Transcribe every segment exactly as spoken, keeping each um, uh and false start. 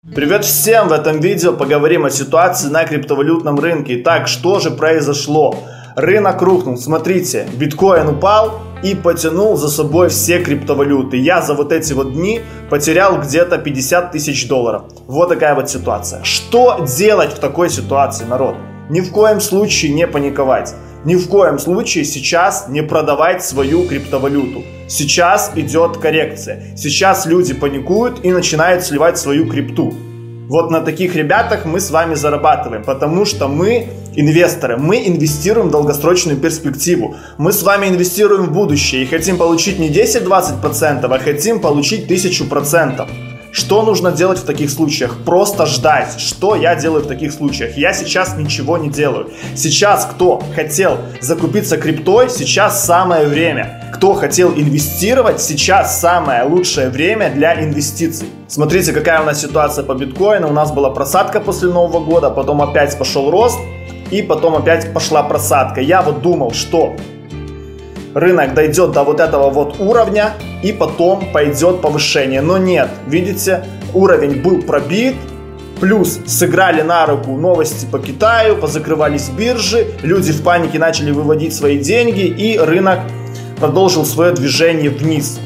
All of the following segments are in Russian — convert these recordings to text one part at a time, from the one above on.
Привет всем! В этом видео поговорим о ситуации на криптовалютном рынке. Итак, что же произошло? Рынок рухнул. Смотрите, биткоин упал и потянул за собой все криптовалюты. Я за вот эти вот дни потерял где-то пятьдесят тысяч долларов. Вот такая вот ситуация. Что делать в такой ситуации, народ? Ни в коем случае не паниковать. Ни в коем случае сейчас не продавать свою криптовалюту. Сейчас идет коррекция. Сейчас люди паникуют и начинают сливать свою крипту. Вот на таких ребятах мы с вами зарабатываем, потому что мы инвесторы, мы инвестируем в долгосрочную перспективу. Мы с вами инвестируем в будущее и хотим получить не десять-двадцать процентов, а хотим получить тысячу процентов. Что нужно делать в таких случаях? Просто ждать. Что я делаю в таких случаях? Я сейчас ничего не делаю. Сейчас кто хотел закупиться криптой, сейчас самое время. Кто хотел инвестировать, сейчас самое лучшее время для инвестиций. Смотрите, какая у нас ситуация по биткоину. У нас была просадка после Нового года, потом опять пошел рост и потом опять пошла просадка. Я вот думал, что рынок дойдет до вот этого вот уровня и потом пойдет повышение. Но нет, видите, уровень был пробит. Плюс сыграли на руку новости по Китаю, позакрывались биржи, люди в панике начали выводить свои деньги и рынок продолжил свое движение вниз.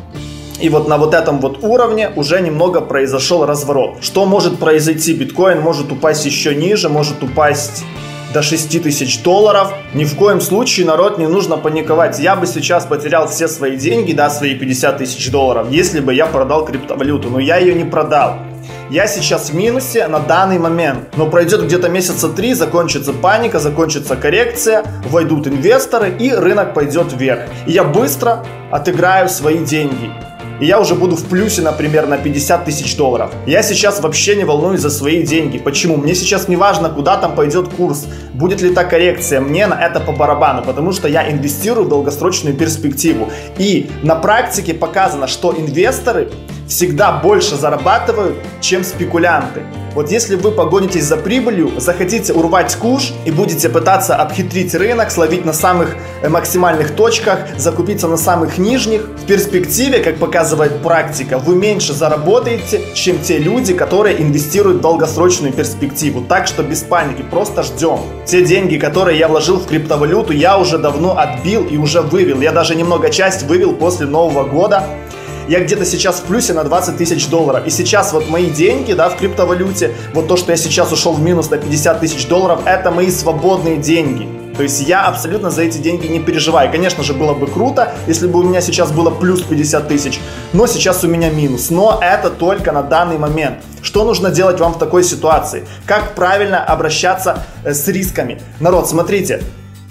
И вот на вот этом вот уровне уже немного произошел разворот. Что может произойти? Биткоин может упасть еще ниже, может упасть до шести тысяч долларов. Ни в коем случае, народ, не нужно паниковать. Я бы сейчас потерял все свои деньги, да, свои пятьдесят тысяч долларов, если бы я продал криптовалюту. Но я ее не продал. Я сейчас в минусе на данный момент. Но пройдет где-то месяца три, закончится паника, закончится коррекция, войдут инвесторы и рынок пойдет вверх. И я быстро отыграю свои деньги. И я уже буду в плюсе, например, на пятьдесят тысяч долларов. Я сейчас вообще не волнуюсь за свои деньги. Почему? Мне сейчас не важно, куда там пойдет курс, будет ли та коррекция. Мне на это по барабану, потому что я инвестирую в долгосрочную перспективу. И на практике показано, что инвесторы всегда больше зарабатывают, чем спекулянты. Вот если вы погонитесь за прибылью, захотите урвать куш и будете пытаться обхитрить рынок, словить на самых максимальных точках, закупиться на самых нижних, в перспективе, как показывает практика, вы меньше заработаете, чем те люди, которые инвестируют в долгосрочную перспективу. Так что без паники, просто ждем. Те деньги, которые я вложил в криптовалюту, я уже давно отбил и уже вывел. Я даже немного часть вывел после Нового года. Я где-то сейчас в плюсе на двадцать тысяч долларов. И сейчас вот мои деньги, да, в криптовалюте, вот то, что я сейчас ушел в минус на пятьдесят тысяч долларов, это мои свободные деньги. То есть я абсолютно за эти деньги не переживаю. Конечно же, было бы круто, если бы у меня сейчас было плюс пятьдесят тысяч, но сейчас у меня минус. Но это только на данный момент. Что нужно делать вам в такой ситуации? Как правильно обращаться с рисками? Народ, смотрите.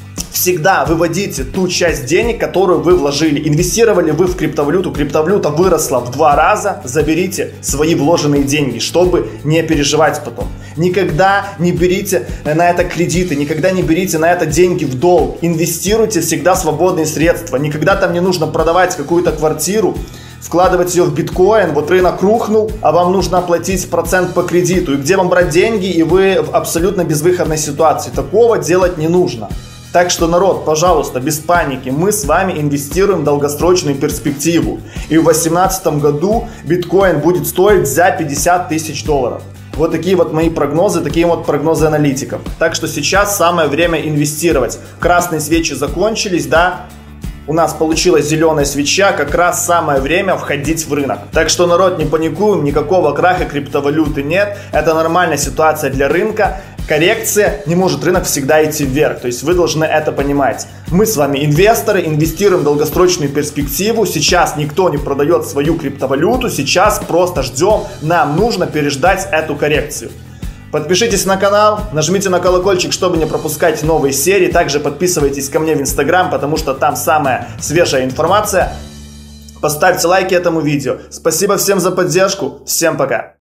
Всегда выводите ту часть денег, которую вы вложили. Инвестировали вы в криптовалюту, криптовалюта выросла в два раза, заберите свои вложенные деньги, чтобы не переживать потом. Никогда не берите на это кредиты, никогда не берите на это деньги в долг. Инвестируйте всегда свободные средства. Никогда там не нужно продавать какую-то квартиру, вкладывать ее в биткоин, вот рынок рухнул, а вам нужно оплатить процент по кредиту. И где вам брать деньги, и вы в абсолютно безвыходной ситуации. Такого делать не нужно. Так что, народ, пожалуйста, без паники, мы с вами инвестируем в долгосрочную перспективу. И в две тысячи восемнадцатом году биткоин будет стоить за пятьдесят тысяч долларов. Вот такие вот мои прогнозы, такие вот прогнозы аналитиков. Так что сейчас самое время инвестировать. Красные свечи закончились, да? У нас получилась зеленая свеча, как раз самое время входить в рынок. Так что, народ, не паникуем, никакого краха криптовалюты нет. Это нормальная ситуация для рынка. Коррекция, не может рынок всегда идти вверх, то есть вы должны это понимать. Мы с вами инвесторы, инвестируем в долгосрочную перспективу, сейчас никто не продает свою криптовалюту, сейчас просто ждем, нам нужно переждать эту коррекцию. Подпишитесь на канал, нажмите на колокольчик, чтобы не пропускать новые серии, также подписывайтесь ко мне в Инстаграм, потому что там самая свежая информация. Поставьте лайки этому видео. Спасибо всем за поддержку, всем пока.